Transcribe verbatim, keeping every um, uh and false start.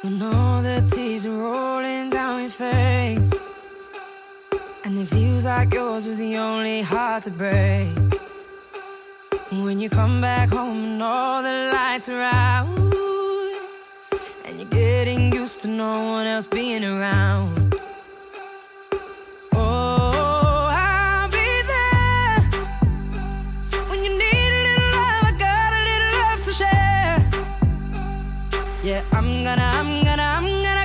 When all the tears are rolling down your face, and it feels like yours was the only heart to break. When you come back home and all the lights are out, and you're getting used to no one else being around. Oh, I'll be there when you need a little love. I got a little love to share. Yeah, I'm gonna, I'm gonna, I'm gonna